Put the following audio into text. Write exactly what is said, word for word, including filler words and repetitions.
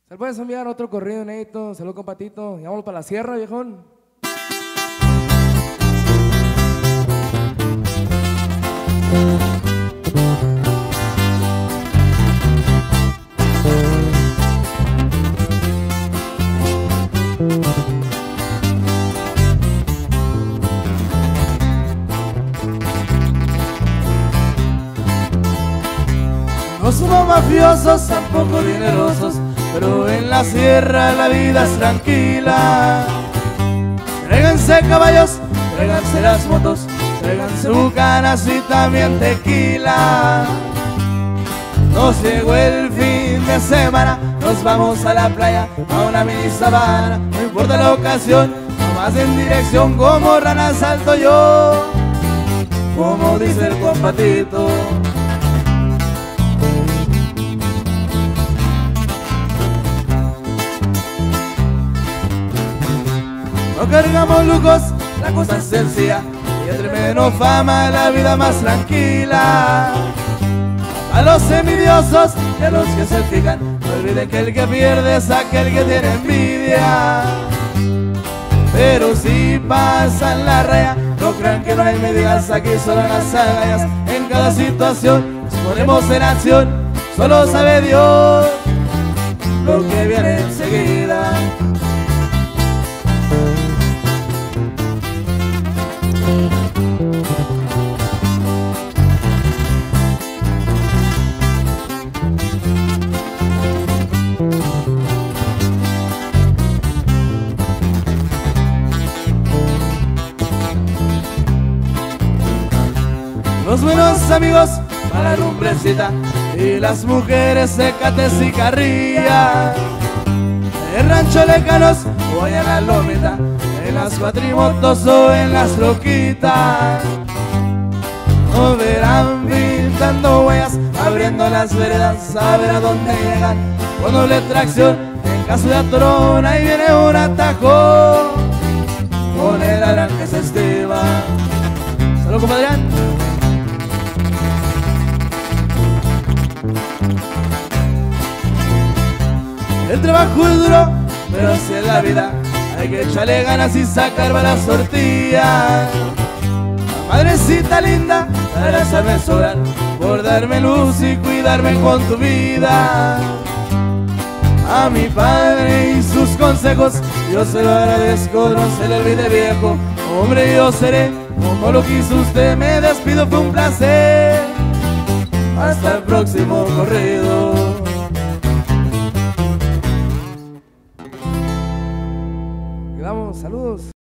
¿Se le puedes enviar otro corrido inédito? Salud con Patito. Y vámonos para la sierra, viejón. No somos mafiosos, tampoco dinerosos, pero en la sierra la vida es tranquila. Tráiganse caballos, tráiganse las motos, tráiganse bucanas y también tequila. Nos llegó el fin de semana, nos vamos a la playa, a una mini sabana. No importa la ocasión, nomás en dirección como rana salto yo, como dice el compatito. No cargamos lujos, la cosa es sencilla, y entre menos fama la vida más tranquila. A los envidiosos y a los que se fijan, no olviden que el que pierde es aquel que tiene envidia. Pero si pasan la raya, no crean que no hay medidas, aquí solo las agallas. En cada situación nos ponemos en acción, solo sabe Dios lo que viene enseguida. Los buenos amigos para la lumbrecita y las mujeres secates y carrilla. En rancho lejanos o en la lomita, en las cuatrimotos o en las loquitas. Nos verán pintando huellas, abriendo las veredas a ver a dónde llegan. Con doble tracción, en caso de atorón, ahí viene un atajo con el arán que se estima. Salud, compadre. El trabajo es duro, pero así es la vida. Hay que echarle ganas y sacar balas tortillas. Madrecita linda, gracias me sobran por darme luz y cuidarme con tu vida. A mi padre y sus consejos yo se lo agradezco, no se le olvide viejo. Hombre yo seré como lo quiso usted, me despido, fue un placer. Hasta el próximo corrido. Quedamos, saludos.